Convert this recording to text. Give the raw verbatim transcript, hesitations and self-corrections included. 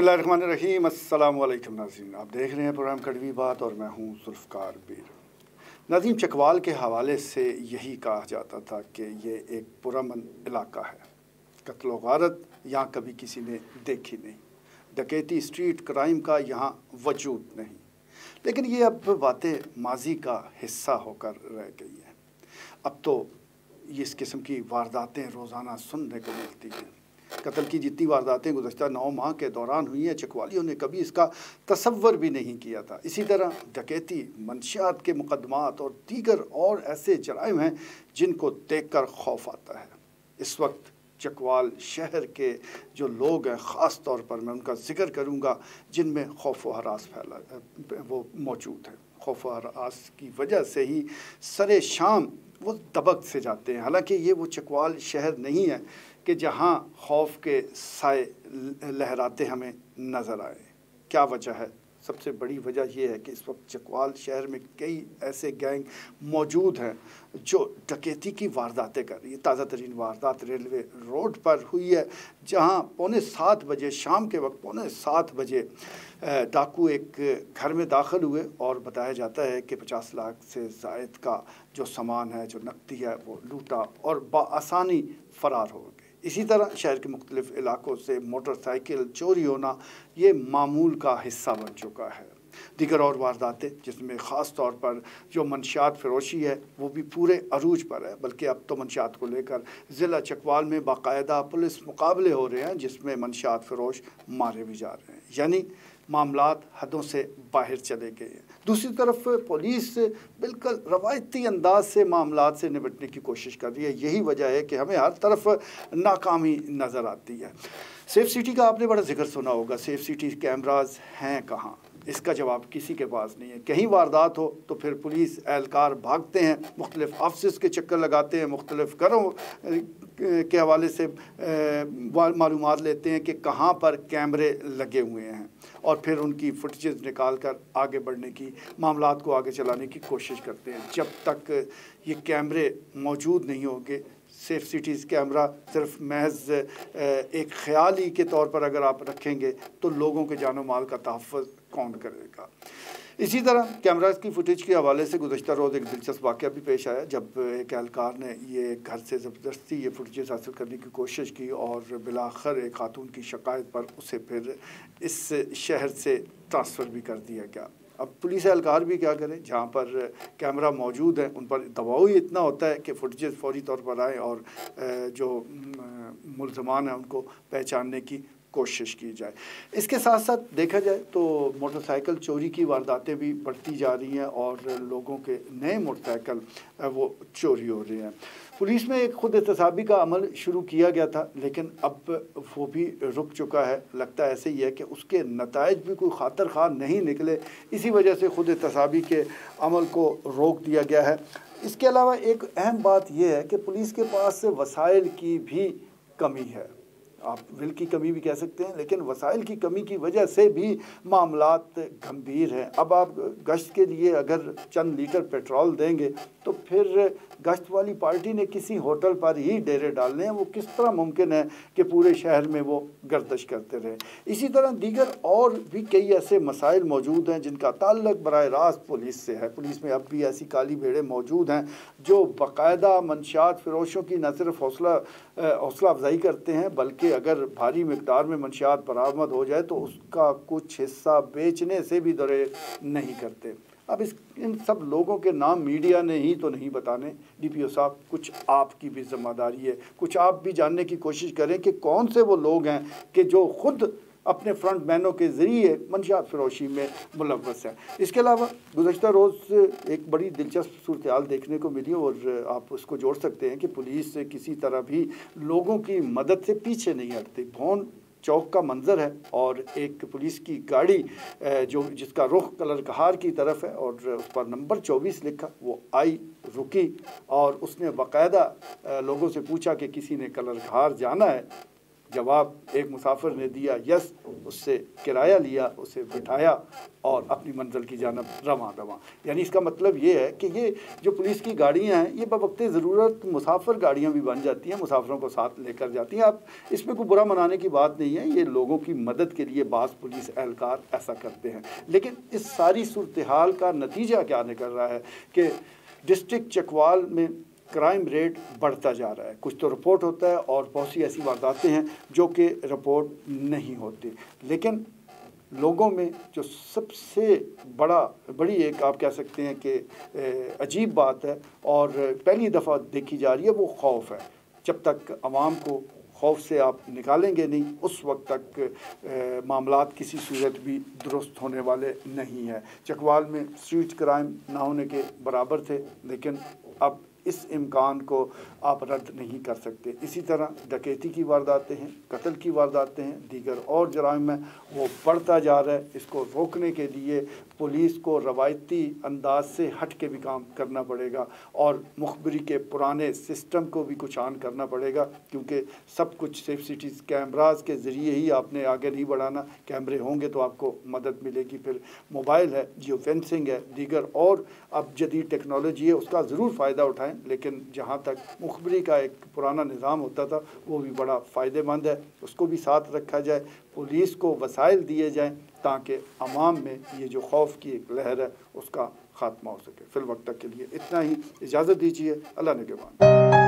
बिस्मिल्लाहिर्रहमानिर्रहीम। अस्सलाम वालेकुम नाज़रीन, आप देख रहे हैं प्रोग्राम कड़वी बात और मैं हूं जुल्फ़कार बीर। नाज़रीन, चकवाल के हवाले से यही कहा जाता था कि ये एक पुरअमन इलाका है। कत्ल व गारत यहाँ कभी किसी ने देखी नहीं, डकैती स्ट्रीट क्राइम का यहाँ वजूद नहीं। लेकिन ये अब बातें माजी का हिस्सा होकर रह गई हैं। अब तो इस किस्म की वारदातें रोज़ाना सुनने को मिलती हैं। कत्ल की जितनी वारदातें गुज़श्ता नौ माह के दौरान हुई हैं, चकवालियों ने कभी इसका तसव्वुर भी नहीं किया था। इसी तरह डकैती, मंशियात के मुकदमात और दीगर और ऐसे जराइम हैं जिनको देखकर खौफ आता है। इस वक्त चकवाल शहर के जो लोग हैं, ख़ास तौर पर मैं उनका ज़िक्र करूँगा जिनमें खौफ व हरास फैला वो मौजूद है। खौफ व हरास की वजह से ही सरे शाम वो दबक से जाते हैं। हालांकि ये वो चकवाल शहर नहीं है कि जहाँ खौफ के साए लहराते हमें नज़र आए। क्या वजह है? सबसे बड़ी वजह यह है कि इस वक्त चकवाल शहर में कई ऐसे गैंग मौजूद हैं जो डकैती की वारदातें कर रही है। ताज़ा तरीन वारदात रेलवे रोड पर हुई है, जहां पौने सात बजे शाम के वक्त पौने सात बजे डाकू एक घर में दाखिल हुए और बताया जाता है कि पचास लाख से ज़ायद का जो सामान है, जो नकदी है, वो लूटा और बआसानी फ़रार हो गए। इसी तरह शहर के मुख्तलिफ़ इलाकों से मोटरसाइकिल चोरी होना ये मामूल का हिस्सा बन चुका है। दीगर और वारदातें जिसमें ख़ास तौर पर जो मंशियात फ़रोशी है वो भी पूरे अरूज पर है, बल्कि अब तो मंशियात को लेकर ज़िला चकवाल में बाकायदा पुलिस मुकाबले हो रहे हैं जिसमें मंशियात फ़रोश मारे भी जा रहे हैं। यानी मामलात हदों से बाहर चले गए हैं। दूसरी तरफ पुलिस बिल्कुल रवायती अंदाज से मामलात से निपटने की कोशिश कर रही है। यही वजह है कि हमें हर तरफ नाकामी नज़र आती है। सेफ सिटी का आपने बड़ा जिक्र सुना होगा। सेफ सिटी कैमराज हैं कहाँ? इसका जवाब किसी के पास नहीं है। कहीं वारदात हो तो फिर पुलिस एहलकार भागते हैं, मुख्तलिफ ऑफिस के चक्कर लगाते हैं, मुख्तलिफ घरों के हवाले से मालूमात लेते हैं कि कहाँ पर कैमरे लगे हुए हैं और फिर उनकी फुटेजेस निकाल कर आगे बढ़ने की, मामलात को आगे चलाने की कोशिश करते हैं। जब तक ये कैमरे मौजूद नहीं होंगे, सेफ सिटीज़ कैमरा सिर्फ महज एक ख्याली के तौर पर अगर आप रखेंगे तो लोगों के जानो माल का तहफ़्फ़ुज़ कौन करेगा? इसी तरह कैमराज की फुटेज के हवाले से गुज़श्ता रोज़ एक दिलचस्प वाक़या भी पेश आया, जब एक एहलकार ने ये घर से ज़बरदस्ती ये फुटेज हासिल करने की कोशिश की और बिलाखिर एक खातून की शिकायत पर उसे फिर इस शहर से ट्रांसफ़र भी कर दिया गया। अब पुलिस एहलकार भी क्या करें? जहाँ पर कैमरा मौजूद है उन पर दबाव ही इतना होता है कि फुटेज फ़ौरी तौर पर आए और जो मुल्ज़मान हैं उनको पहचानने की कोशिश की जाए। इसके साथ साथ देखा जाए तो मोटरसाइकिल चोरी की वारदातें भी बढ़ती जा रही हैं और लोगों के नए मोटरसाइकिल वो चोरी हो रहे हैं। पुलिस में एक खुद एहतसाबी का अमल शुरू किया गया था, लेकिन अब वो भी रुक चुका है। लगता है ऐसे ही है कि उसके नताइज भी कोई खातर खा नहीं निकले, इसी वजह से खुद एहतसाबी के अमल को रोक दिया गया है। इसके अलावा एक अहम बात यह है कि पुलिस के पास वसाइल की भी कमी है। आप विल की कमी भी कह सकते हैं, लेकिन वसाइल की कमी की वजह से भी मामलात गंभीर हैं। अब आप गश्त के लिए अगर चंद लीटर पेट्रोल देंगे तो फिर गश्त वाली पार्टी ने किसी होटल पर ही डेरे डालने हैं। वो किस तरह मुमकिन है कि पूरे शहर में वो गर्दिश करते रहे? इसी तरह दीगर और भी कई ऐसे मसाइल मौजूद हैं जिनका ताल्लुक बराह रास्त पुलिस से है। पुलिस में अब भी ऐसी काली भेड़ें मौजूद हैं जो बाकायदा मंशियात फ़रोशों की न सिर्फ हौसला हौसला अफजाई करते हैं, बल्कि अगर भारी मिकदार में मंशियात बरामद हो जाए तो उसका कुछ हिस्सा बेचने से भी दरेर नहीं करते। अब इस इन सब लोगों के नाम मीडिया ने ही तो नहीं बताने। डी पी ओ साहब, कुछ आपकी भी जिम्मेदारी है, कुछ आप भी जानने की कोशिश करें कि कौन से वो लोग हैं कि जो खुद अपने फ्रंट मैनों के ज़रिए मंशियात फ़रोशी में मुलव्वस है। इसके अलावा गुज़श्ता रोज़ एक बड़ी दिलचस्प सूरत हाल देखने को मिली और आप उसको जोड़ सकते हैं कि पुलिस किसी तरह भी लोगों की मदद से पीछे नहीं हटती। भौन चौक का मंजर है और एक पुलिस की गाड़ी जो जिसका रुख कलर कहार की तरफ है और उस पर नंबर चौबीस लिखा, वो आई, रुकी और उसने बाकायदा लोगों से पूछा कि किसी ने कलर कहार जाना है? जवाब एक मुसाफिर ने दिया, यस, उससे किराया लिया, उसे बिठाया और अपनी मंजिल की जानब रवां दवां। यानी इसका मतलब ये है कि ये जो पुलिस की गाड़ियाँ हैं ये बवक्त ज़रूरत मुसाफिर गाड़ियाँ भी बन जाती हैं, मुसाफिरों को साथ लेकर जाती हैं। आप इसमें कोई बुरा मनाने की बात नहीं है, ये लोगों की मदद के लिए बाज़ पुलिस एहलकार ऐसा करते हैं। लेकिन इस सारी सूरत हाल का नतीजा क्या निकल रहा है कि डिस्ट्रिक्ट चकवाल में क्राइम रेट बढ़ता जा रहा है। कुछ तो रिपोर्ट होता है और बहुत सी ऐसी वारदातें हैं जो कि रिपोर्ट नहीं होती। लेकिन लोगों में जो सबसे बड़ा बड़ी एक आप कह सकते हैं कि अजीब बात है और पहली दफ़ा देखी जा रही है, वो खौफ है। जब तक आवाम को खौफ से आप निकालेंगे नहीं, उस वक्त तक मामलात किसी सूरत भी दुरुस्त होने वाले नहीं है। चकवाल में स्ट्रीट क्राइम ना होने के बराबर थे, लेकिन अब इस इम्कान को आप रद्द नहीं कर सकते। इसी तरह डकैती की वारदातें हैं, कत्ल की वारदातें हैं, दीगर और जराइम में वो बढ़ता जा रहा है। इसको रोकने के लिए पुलिस को रवायती अंदाज से हट के भी काम करना पड़ेगा और मुखबरी के पुराने सिस्टम को भी कुछ ऑन करना पड़ेगा, क्योंकि सब कुछ सेफ सिटीज़ कैमराज के ज़रिए ही आपने आगे नहीं बढ़ाना। कैमरे होंगे तो आपको मदद मिलेगी, फिर मोबाइल है, जियो फेंसिंग है, दीगर और अब जदीद टेक्नोलॉजी है, उसका ज़रूर फ़ायदा उठाएं। लेकिन जहाँ तक मुखबरी का एक पुराना निज़ाम होता था वो भी बड़ा फ़ायदेमंद है, उसको भी साथ रखा जाए। पुलिस को वसाइल दिए जाएं ताकि अवाम में ये जो खौफ की एक लहर है उसका ख़ात्मा हो सके। फिल वक्त तक के लिए इतना ही, इजाज़त दीजिए। अल्लाह ने के बाद।